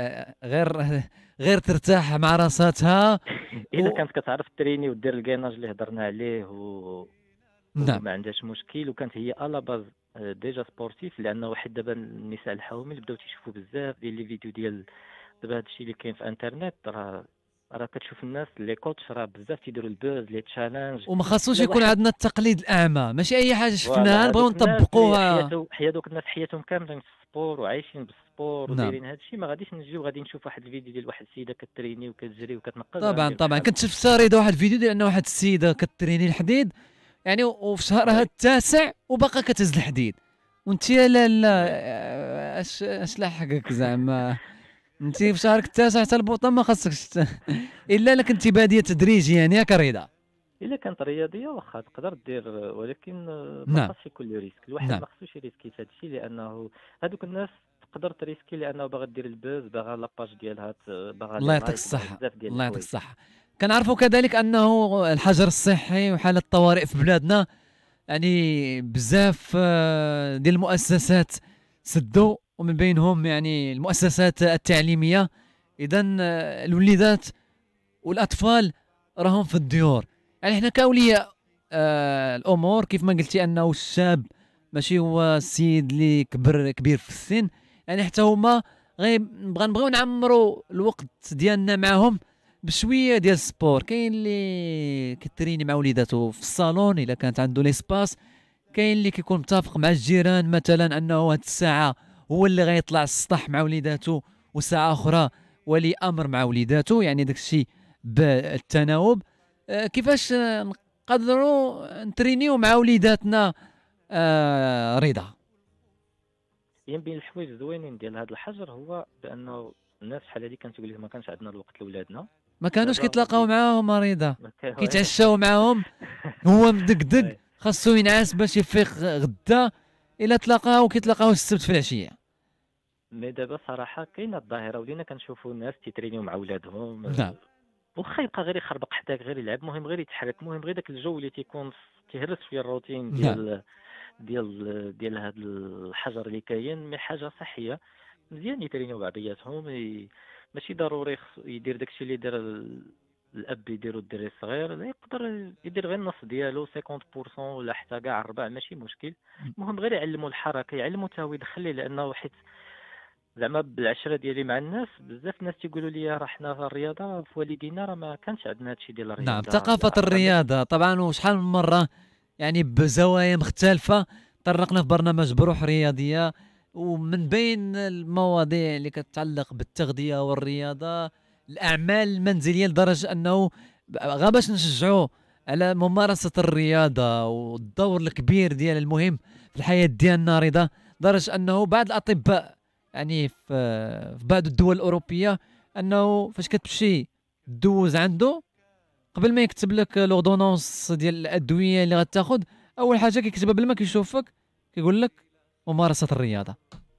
غير ترتاح مع راساتها الا كانت كتعرف تريني ودير الكيناج اللي هضرنا عليه نعم. وما عندهاش مشكل، وكانت هي الا باز ديجا سبورتيف. لانه واحد دابا النساء الحوامل بداو تيشوفوا بزاف ديال لي فيديو ديال دابا هادشي اللي كاين في انترنت. راه كتشوف الناس لي كوتش راه بزاف تيديروا البوز لي تشالنج. وما خاصوش لا يكون واحد عندنا التقليد الاعمى، ماشي اي حاجه شفناها فوالا نبغيو هادوك الناس اللي نطبقوها. هادوك الناس حياتهم كاملين في السبور وعايشين بالسبور نعم. ودايرين هادشي. ما غاديش نجيو غادي نشوف واحد الفيديو ديال واحد السيده كتريني وكتجري وكتنقز طبعا غندير طبعا بحالها. كنت شفت رضا واحد الفيديو ديال ان واحد السيده كتريني الحديد يعني وفي شهرها التاسع وباقا كتهز الحديد وانت لا لا اش لاحقك زعما انت في شهرك التاسع حتى البوطه ما خاصكش الا الا كنتي باديه تدريجيا يعني ياك رضا. الا كانت رياضيه واخا تقدر دير، ولكن ما نعم. خاصش يكون له ريسك. الواحد نعم. ما خصوش يريسكي في هذا الشيء، لانه هذوك الناس تقدر تريسكي لانه باغا دير البوز، باغا لاباج ديالها، باغا الله لي يعطيك لايك، باغا الصحه. بزاف ديال الله يعطيك الحوايج. الصحه. كنعرفوا كذلك انه الحجر الصحي وحاله الطوارئ في بلادنا يعني بزاف ديال المؤسسات سدوا ومن بينهم يعني المؤسسات التعليميه. اذا الوليدات والاطفال راهم في الديور. يعني احنا كاولياء الامور كيف ما قلتي انه الشاب ماشي هو السيد اللي كبير في السن، يعني حتى هما نبغيو نعمروا الوقت ديالنا معهم بشويه ديال السبور. كاين اللي كتريني مع وليداتو في الصالون الا كانت عنده ليسباس، كاين اللي كيكون متفق مع الجيران مثلا انه هاد الساعه هو اللي غيطلع السطح مع وليداتو وساعه اخرى ولي امر مع وليداتو، يعني داك الشيء بالتناوب. كيفاش نقدروا نترينيو مع وليداتنا رضا؟ يعني بين الحوايج الزوينين ديال هذا الحجر هو بانه الناس شحال هذه كانت تقول لك ما كانش عندنا الوقت لولادنا. ما كانوش دابا كيتلاقاو غادي معاهم رضا، ما كان كيتعشاو معاهم هو مدقدق خاصو ينعس باش يفيق غدا الا تلاقاو كيتلاقاو السبت في العشيه. مي دابا صراحه كاينه الظاهره ولينا كنشوفوا الناس تيترينيو مع ولادهم. نعم. واخا يبقى غير يخربق حداك غير يلعب، المهم غير يتحرك، المهم غير داك الجو اللي تيكون تيهرس شويه الروتين نعم. ديال هذا الحجر اللي كاين. مي حاجه صحيه مزيان يترينيو بعضياتهم ماشي ضروري يدير داكشي اللي دار الاب يديرو الدري الصغير، لا يقدر يدير غير النص ديالو 50% ولا حتى كاع الربع ماشي مشكل. المهم غير يعلمو الحركه، يعلمو تا هو يدخل ليه، لانه حيت زعما بالعشره ديالي مع الناس بزاف الناس تيقولوا لي راه حنا في الرياضه في والدينا راه ما كانش عندنا هادشي ديال نعم، الرياضه ثقافة لا الرياضة طبعا، وشحال من مرة يعني بزوايا مختلفة طرقنا في برنامج بروح رياضية، ومن بين المواضيع اللي كتتعلق بالتغذية والرياضة الأعمال المنزلية، لدرجة أنه غا باش نشجعوا على ممارسة الرياضة والدور الكبير ديال المهم في الحياة ديالنا رضا، لدرجة أنه بعض الأطباء يعني في بعض الدول الأوروبية أنه فاش كتمشي دوز عنده قبل ما يكتب لك لوردونونس ديال الادويه اللي غتاخذ، اول حاجه كيكتبها بلا ما كيشوفك كيقول لك ممارسه الرياضه.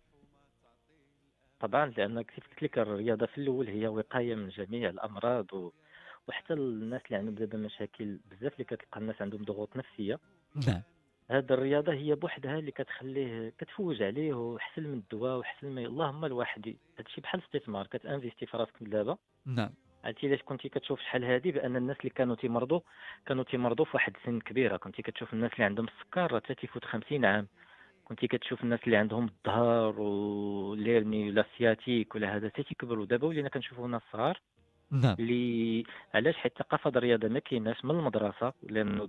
طبعا، لان كيف قلت لك الرياضه في الاول هي وقايه من جميع الامراض وحتى الناس اللي عندهم دابا مشاكل بزاف اللي كتلقى الناس عندهم ضغوط نفسيه، نعم هاد الرياضه هي بوحدها اللي كتخليه كتفوج عليه وحسن من الدواء وحسن ما اللهم الواحد هادشي بحال استثمار كتانفيستي في راسك من دابا. نعم عرفتي علاش كنتي كتشوف شحال هادي بان الناس اللي كانوا تيمرضوا في واحد السن كبيره، كنتي كتشوف الناس اللي عندهم السكر راه تيفوت 50 عام، كنتي كتشوف الناس اللي عندهم الظهر والليرني ولا السياتيك ولا هذا حتى تيكبروا. دابا ولينا كنشوفوا ناس صغار نعم اللي علاش حيت الثقافه الرياضه ما كايناش من المدرسه، لانه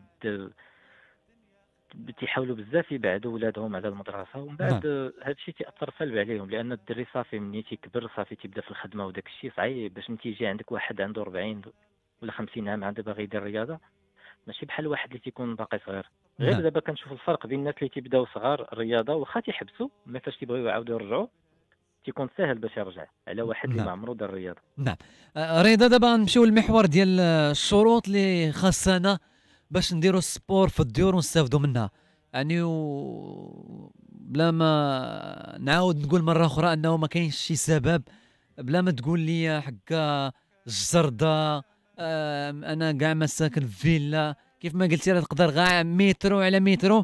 تيحاولوا بزاف يبعدوا ولادهم على المدرسه، ومن نعم بعد هذا الشيء تاثر سلبي عليهم، لان الدري صافي ملي تيكبر صافي تيبدا في الخدمه وداك الشيء صعيب باش ملي تيجي عندك واحد عنده 40 ولا 50 عام عنده باغي يدير الرياضه، ماشي بحال واحد اللي تيكون باقي صغير. غير نعم دابا كنشوف الفرق بين الناس اللي تيبداو صغار الرياضه واخا تيحبسوا، مي فاش تيبغيو يعاودوا يرجعوا تيكون ساهل باش يرجع على واحد اللي ما نعم عمرو دار الرياضه. نعم. رضا دابا نمشيو للمحور ديال الشروط اللي خاصنا باش نديروا السبور في الديور ونستافدوا منها، يعني بلا ما نعاود نقول مره اخرى انه ما كاينش شي سبب بلا ما تقول لي حكا الجردة. انا كاع ما ساكن في فيلا كيف ما قلتي راه تقدر غا مترو على مترو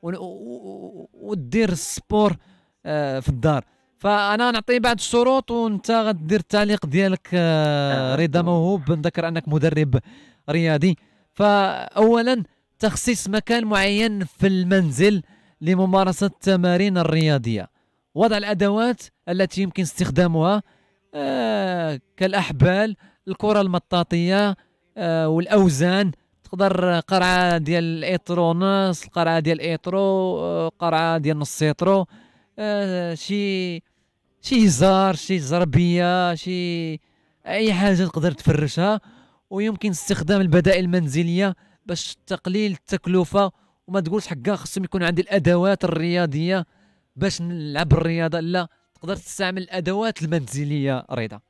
ودير السبور في الدار. فانا نعطي بعض الشروط وانت غدير التعليق ديالك. رضا موهوب، نذكر انك مدرب رياضي. فاولا تخصيص مكان معين في المنزل لممارسة التمارين الرياضية، وضع الأدوات التي يمكن استخدامها كالأحبال، الكرة المطاطية والأوزان، تقدر قرعة ديال الإيترو نص، قرعة ديال الإيترو، قرعة ديال نص إيترو، شي هزار، شي زربية، شي أي حاجة تقدر تفرشها. ويمكن استخدام البدائل المنزلية باش تقليل التكلفة، وما تقولش حقا خصهم يكون عندي الأدوات الرياضية باش نلعب الرياضة، لا، تقدر تستعمل الأدوات المنزلية. رضا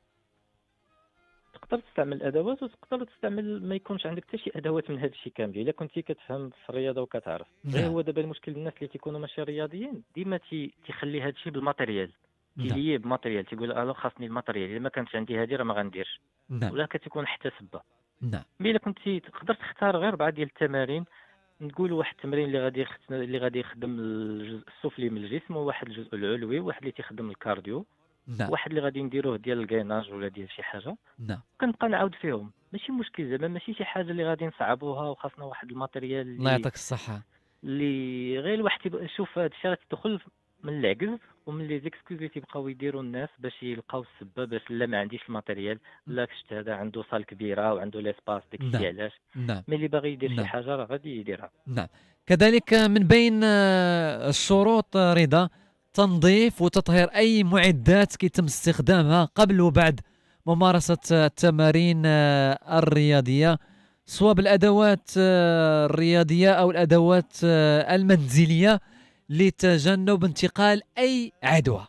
تقدر تستعمل الادوات وتقدر تستعمل ما يكونش عندك حتى شي ادوات من هذا الشيء كامل الا كنتي كتفهم في الرياضه وكتعرف. غير نعم هو دابا المشكل الناس اللي تيكونوا ماشي رياضيين ديما تيخلي هذا الشيء بالماتيريال، نعم تيليه بماتيريال، تيقول الو خاصني الماتيريال، الا ما كانش عندي هذه راه ما غنديرش، نعم ولا كتكون حتى سبه. نعم مي الا كنتي تقدر تختار غير بعض ديال التمارين، نقول واحد التمرين اللي غادي يخدم الجزء السفلي من الجسم، وواحد الجزء العلوي، وواحد اللي تيخدم الكارديو، نعم واحد اللي غادي نديروه ديال الكيناج ولا ديال شي حاجه. نعم. كنبقى نعاود فيهم، ماشي مشكل زعما، ماشي شي حاجه اللي غادي نصعبوها وخاصنا واحد الماتيريال الله اللي يعطيك الصحة. اللي غير الواحد تيبقى يشوف هذا الشيء راه تدخل من العجز ومن لي زيكسكوز اللي تيبقاو يديروا الناس باش يلقاو السبه، باش لا ما عنديش الماتيريال، لا شفت هذا عنده صال كبيره وعنده ليسباس داك الشيء نعم علاش. نعم مي اللي باغي يدير شي نعم حاجه راه غادي يديرها. نعم. كذلك من بين الشروط رضا تنظيف وتطهير أي معدات كيتم استخدامها قبل وبعد ممارسة التمارين الرياضية، سواء بالأدوات الرياضية أو الأدوات المنزلية، لتجنب انتقال أي عدوى.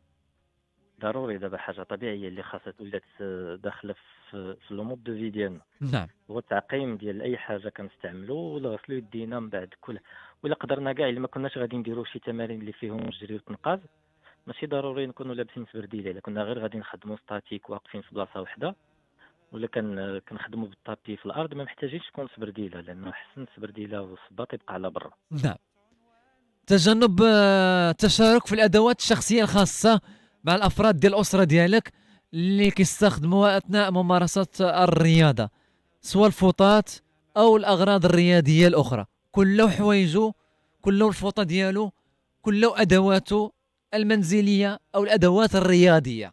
ضروري دابا حاجه طبيعيه اللي خاصها ولات داخله في لو مود دو في ديالنا، نعم هو التعقيم ديال اي حاجه كنستعملو ولا غسلو يدينا من بعد كل. ولا قدرنا كاع الا ما كناش غادي نديرو شي تمارين اللي فيهم جري وتنقاز، ماشي ضروري نكونوا لابسين سبرديله، الا كنا غير غادي نخدموا ستاتيك واقفين في بلاصه وحده، ولا كنخدموا بالطابي في الارض، ما محتاجينش تكون سبرديله، لانه حسن سبرديله والصباط يبقى على برا. نعم. تجنب التشارك في الأدوات الشخصية الخاصة مع الافراد ديال الاسره ديالك اللي كيستخدموها اثناء ممارسه الرياضه، سواء الفوطات او الاغراض الرياضيه الاخرى، كله حوايجو، كله الفوطه ديالو، كله ادواته المنزليه او الادوات الرياضيه.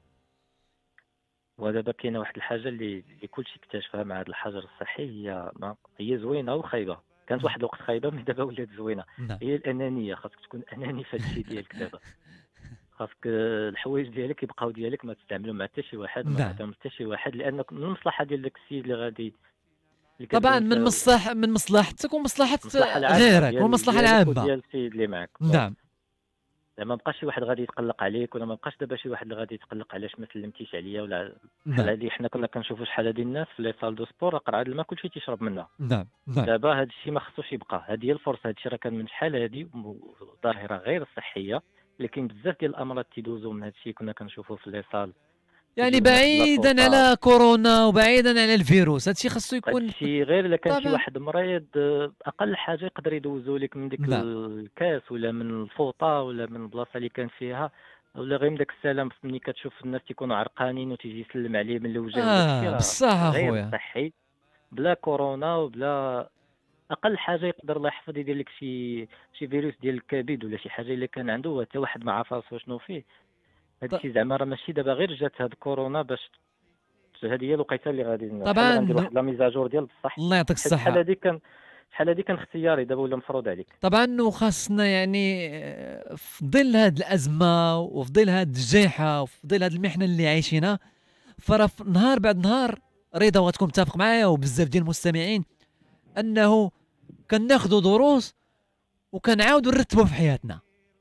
ودابا كاينه واحد الحاجه اللي كلشي اكتشفها مع هذا الحجر الصحي، هي زوينه وخايبه. كانت واحد الوقت خايبه من دابا ولات زوينه. نعم. هي الانانيه، خاصك تكون اناني في هذا الشيء ديالك دابا. خاصك الحوايج ديالك يبقاو ديالك، ما تستعملهم مع حتى شي واحد، ما نعم. تعطيهم حتى شي واحد، لان من المصلحه ديال داك السيد اللي طبعا كتقول من انت، من مصلحتك ومصلحه المصلحه العامه غيرك والمصلحه ديالك العامه. وديال السيد اللي معك. نعم. زعما ما بقاش شي واحد غادي يتقلق عليك، ولا ما بقاش دابا شي واحد اللي غادي يتقلق علاش ما سلمتيش عليا ولا بحال نعم. هادي. حنا كنا كنشوفوا شحال هادي الناس في لي سال دو سبور قرعه الماء كلشي تيشرب منها. نعم. نعم. دابا هاد الشيء ما خصوش يبقى، هذه هي الفرصه. هاد الشيء راه كان من شحال هادي ظاهره غير صحيه، لكن بزاف ديال الامراض تيدوزوا من هاد الشيء. كنا كنشوفوا في لي سال يعني تيدوزوا الناس بلا بعيدا فوطه. على كورونا وبعيدا على الفيروس، هادشي خاصو يكون هادشي غير الا كان شي طبعا. واحد مريض، اقل حاجه يقدر يدوزو لك من ديك نعم. الكاس ولا من الفوطه ولا من البلاصه اللي كان فيها، ولا غير من داك السلام. ملي كتشوف الناس تيكونوا عرقانين وتيجي يسلم عليه من الوجه وداك الشيء، راه بصح غير اخويا. صحي. بلا كورونا وبلا اقل حاجه يقدر الله يحفظ يدير لك شي فيروس ديال الكبد ولا شي حاجه اللي كان عنده حتى واحد ما عارف راسو شنو فيه. ط- هادشي زعما راه ماشي دابا غير جات هاد كورونا باش هذه هي الوقيته اللي غادي بحال غندير طبعا. واحد لا ميزاجور ديال بصح. الله يعطيك حيت الصحه. شحال هادي كان اختياري، دابا ولا مفروض عليك. طبعا وخاصنا يعني في ظل هذه الازمه وفي ظل هذه الجائحه وفي ظل هذه المحنه اللي عايشينها، فراه نهار بعد نهار رضا وغتكون متفق معايا وبزاف ديال المستمعين انه كناخذوا دروس وكنعاودوا نرتبوا في حياتنا.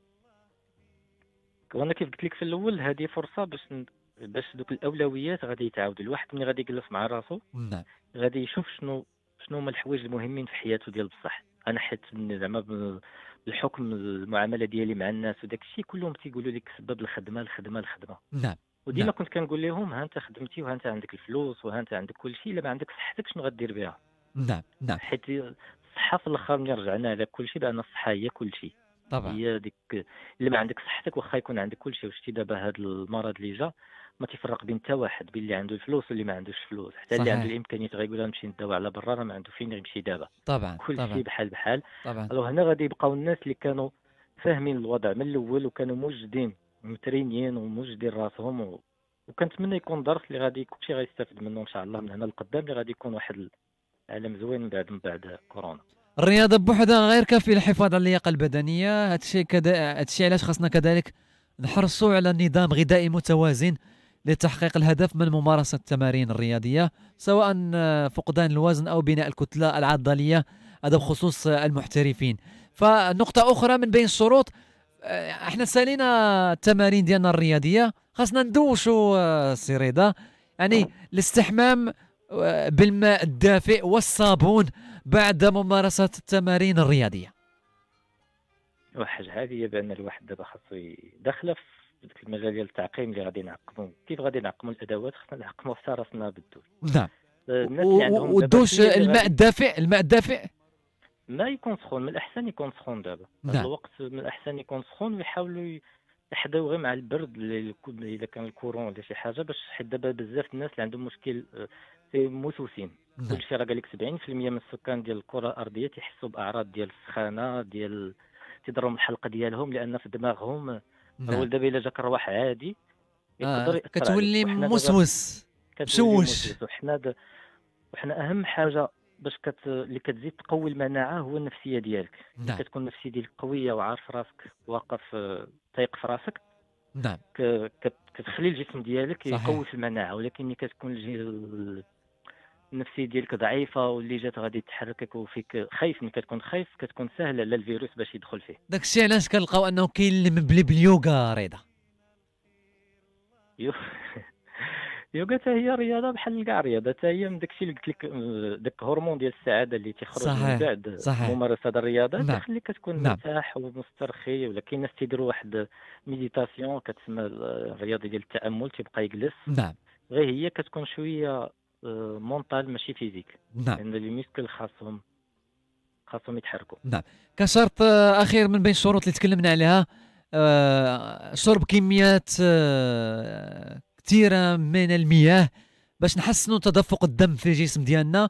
وانا كيف قلت لك في الاول، هذه فرصه باش دوك الاولويات غادي يتعاودوا. الواحد ملي غادي يجلس مع راسو نعم. غادي يشوف شنو هما الحوايج المهمين في حياته ديال بصح. انا حيت زعما بالحكم المعامله ديالي مع الناس وداك الشيء كلهم تيقولوا لك سبب الخدمه الخدمه الخدمه. نعم. وديما نعم. كنت كنقول لهم ها انت خدمتي وها انت عندك الفلوس وها انت عندك كل شيء، الا ما عندك صحتك شنو غدير بها؟ نعم. نعم. حيت الصحه في الاخر ملي رجعنا على كل شيء، بان الصحه هي كل شيء. طبعا. هي ديك اللي ما عندك صحتك واخا يكون عندك كل شيء. وشتي دابا هذا المرض اللي جا ما تيفرق بين حتى واحد، بين اللي عنده الفلوس واللي ما عندوش فلوس. حتى اللي عنده صحيح. الامكانيات غيقول لها نمشي نداوى على برا، راه ما عنده فين يمشي دابا. طبعا. كل طبعا. شيء بحال بحال. طبعا. الو هنا غادي يبقاو الناس اللي كانوا فاهمين الوضع من الاول وكانوا موجدين مترينيين وموجدين راسهم وكنتمنى يكون درس اللي غادي كلشي غيستافد منه ان شاء الله من هنا لقدام، اللي غادي يكون واحد العالم زوين من بعد كورونا. الرياضه بوحدها غير كافيه للحفاظ على اللياقه البدنيه. هادشي علاش خاصنا كذلك نحرصوا على نظام غذائي متوازن لتحقيق الهدف من ممارسه التمارين الرياضيه، سواء فقدان الوزن او بناء الكتله العضليه، هذا بخصوص المحترفين. فنقطه اخرى من بين الشروط، احنا سالينا التمارين ديالنا الرياضيه، خاصنا ندوشوا سي رضا، يعني الاستحمام بالماء الدافئ والصابون بعد ممارسه التمارين الرياضيه. واحد هذه هي بان الواحد دابا خاصو يدخل في ديك المجال ديال التعقيم اللي غادي نعقموا. كيف غادي نعقموا الادوات؟ خصنا نعقموا حتى راسنا بالدول. نعم. الناس اللي عندهم دابا ودوش شوية اللي الماء الدافئ، الماء الدافئ. ما يكون سخون، من الاحسن يكون سخون دابا. هذا نعم. الوقت من الاحسن يكون سخون، ويحاولوا يحداو غير مع البرد اذا كان الكورون ولا شي حاجه. باش حيت دابا بزاف الناس اللي عندهم مشكل موسوسين. نعم. كلشي راه قال لك 70% من السكان ديال الكره الارضيه تيحسوا باعراض ديال السخانه، ديال تضرهم الحلق ديالهم، لان في دماغهم نعم. دابا الا جاك الروح عادي يقدر ياثر كتولي عليك. موسوس مشوش. وحنا اهم حاجه باش اللي كتزيد تقوي المناعه هو النفسيه ديالك. نعم. كتكون النفسيه ديالك قويه وعارف راسك واقف تايق في راسك، نعم. كتخلي الجسم ديالك صحيح. يقوي في المناعه. ولكن ملي كتكون النفسيه ديالك ضعيفه واللي جات غادي تحركك وفيك خايف، ملي كتكون خايف كتكون سهله للفيروس باش يدخل فيه. داك الشيء علاش كنلقاو انه كاين اللي مبلي باليوغا رضا. يوغا حتى هي رياضه بحال كاع رياضه، حتى هي من داكشي اللي قلت لك، داك هرمون ديال السعاده اللي تيخرج من بعد صحيح. ممارسه هذه الرياضه. نعم. تخليك كتكون نعم. مرتاح ومسترخي. ولا كاين ناس تيديروا واحد ميديتاسيون كتسمى الرياضه ديال التامل، تيبقى يجلس نعم. غير هي كتكون شويه مونطال ماشي فيزيك، نعم. لان لي ميسكل خاصهم يتحركوا. نعم. كشرط اخير من بين الشروط اللي تكلمنا عليها، شرب كميات كثيره من المياه باش نحسنوا تدفق الدم في الجسم ديالنا.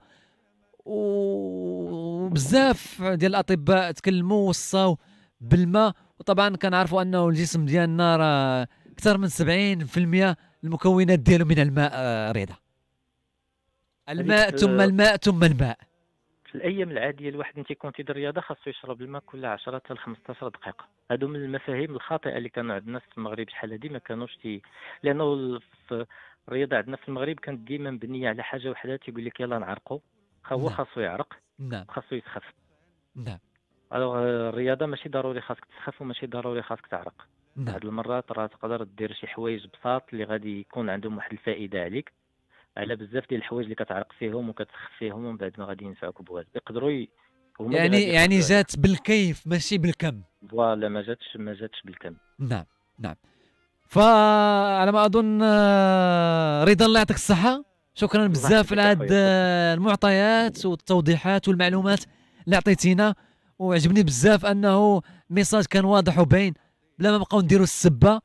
وبزاف ديال الاطباء تكلموا وصاو بالماء، وطبعا كنعرفوا انه الجسم ديالنا راه اكثر من 70% المكونات ديالو من الماء. رضا، الماء ثم الماء ثم الماء. في الايام العاديه الواحد انت يكون تيدير الرياضه خاصو يشرب الماء كل 10 حتى ل 15 دقيقه. هادو من المفاهيم الخاطئه اللي كانوا عند الناس في المغرب شحال هادي ما كانوش لانه في الرياضه عندنا في المغرب كانت ديما مبنيه على حاجه وحده، تيقول لك يلا نعرقوا، هو خاصو يعرق، نعم خاصو يسخف. نعم. الوغ الرياضه ماشي ضروري خاصك تسخف وماشي ضروري خاصك تعرق. نعم. هاد المرات راه تقدر دير شي حوايج بساط اللي غادي يكون عندهم واحد الفائده عليك على بزاف ديال الحوايج اللي كتعرق فيهم وكتسخف فيهم ومن بعد ما غادي ينفعوك بوالو. يقدروا هما يعني جات بالكيف ماشي بالكم. فوالا ما جاتش بالكم. نعم نعم. فعلى ما اظن رضا الله يعطيك الصحه، شكرا بزاف على هاد المعطيات والتوضيحات والمعلومات اللي عطيتينا، وعجبني بزاف انه ميساج كان واضح وباين بلا ما نبقاو نديروا السبه.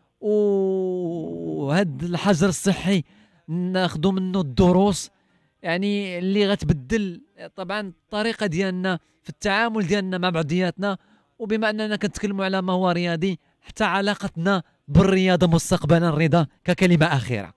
وهاد الحجر الصحي ناخذوا منه الدروس يعني اللي غتبدل طبعا الطريقه ديالنا في التعامل ديالنا مع بعضياتنا، وبما اننا كنتكلموا على ما هو رياضي حتى علاقتنا بالرياضه مستقبلا. رضا ككلمه اخيره.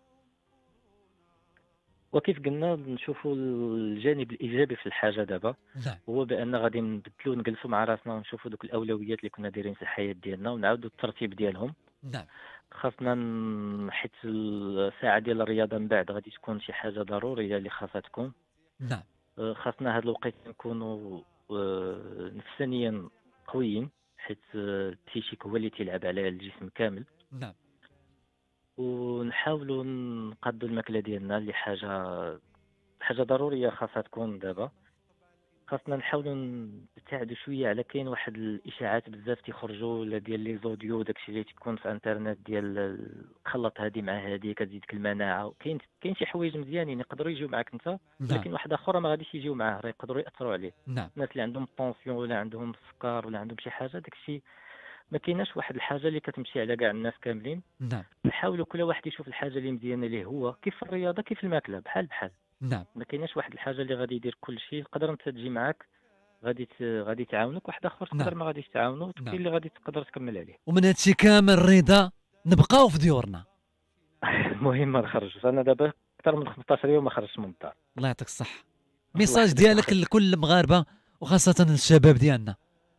وكيف قلنا نشوفوا الجانب الايجابي في الحاجه دابا، هو بان غادي نبدلوا نجلسوا مع راسنا ونشوفوا دوك الاولويات اللي كنا دايرين في الحياه ديالنا ونعاودوا الترتيب ديالهم. نعم. خاصنا حيت الساعه ديال الرياضه من بعد غادي تكون شي حاجه ضروريه اللي خاصها تكون. نعم. خاصنا هذا الوقت نكونوا نفسانيا قويين، حيت التيشيك هو اللي تيلعب على الجسم كامل. نعم. ونحاولوا نقادوا الماكله ديالنا اللي حاجه ضروريه خاصها تكون دابا. خاصنا نحاولوا نبتعدوا شويه على كاين واحد الاشاعات بزاف تيخرجوا ولا ديال لي زوديو داكشي اللي تيكون في انترنت ديال خلط هذه مع هذه كتزيدك المناعه. كاين شي حوايج مزيانين يقدروا يجيو معاك انت، لكن واحد اخر ما غاديش يجيو معاه، راه يقدروا ياثروا عليه. نعم. الناس اللي عندهم طونسيون ولا عندهم السكر ولا عندهم شي حاجه داكشي ما كايناش واحد الحاجه اللي كتمشي على كاع الناس كاملين. نعم. نحاولوا كل واحد يشوف الحاجه اللي مزيانه ليه هو، كيف الرياضه كيف الماكله بحال. نعم. ما كايناش واحد الحاجه اللي غادي يدير كل شيء. تقدر انت تجي معاك غادي تعاونك، واحد اخر تقدر ما غاديش تعاونو، كاين اللي غادي تقدر تكمل عليه. ومن هادشي كامل رضا نبقاو في ديورنا. المهم ما نخرجش. انا دابا اكثر من 15 يوم ما خرجتش من الدار. الله يعطيك الصحه. ميساج ديالك لكل المغاربه وخاصه الشباب ديالنا.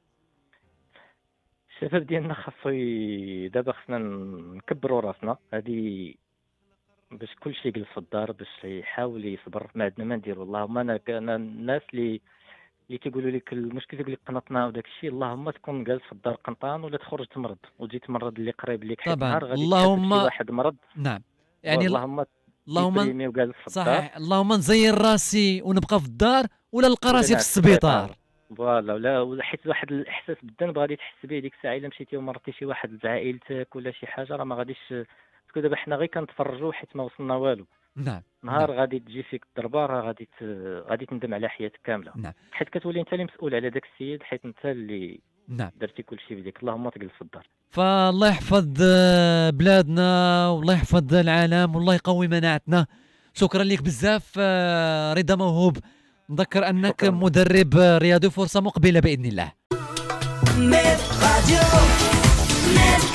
الشباب ديالنا خاصو دابا خصنا نكبروا راسنا، هذه باش كل شيء يجلس في الدار، باش يحاول يصبر. ما عندنا ما نديروا. اللهم انا الناس اللي تيقولوا لك المشكل تيقول لك قنطنا وداك الشيء، اللهم تكون جالس في الدار قنطان ولا تخرج تمرض وتجي تمرض اللي قريب ليك، حيت نهار غادي اللهم شي واحد مرض. نعم يعني اللهم وجالس في الدار. صحيح. اللهم نزير راسي ونبقى في الدار ولا نلقى راسي في السبيطار. فوالا ولا حيت واحد الاحساس بالذنب غادي تحس به ديك الساعه الا مشيتي ومرضتي شي واحد في عائلتك ولا شي حاجه، راه ما غاديش. دابا حنا غير كنتفرجوا حيت ما وصلنا والو. نعم. نهار غادي تجي فيك الضربه راه غادي تندم على حياتك كامله. نعم. حيت كتولي انت اللي مسؤول على داك السيد، حيت انت اللي نعم درتي كل شيء بيديك. اللهم تجلس في الدار. فالله يحفظ بلادنا والله يحفظ العالم والله يقوي مناعتنا. شكرا لك بزاف رضا موهوب. نذكر انك شكراً. مدرب رياضي. فرصه مقبله باذن الله.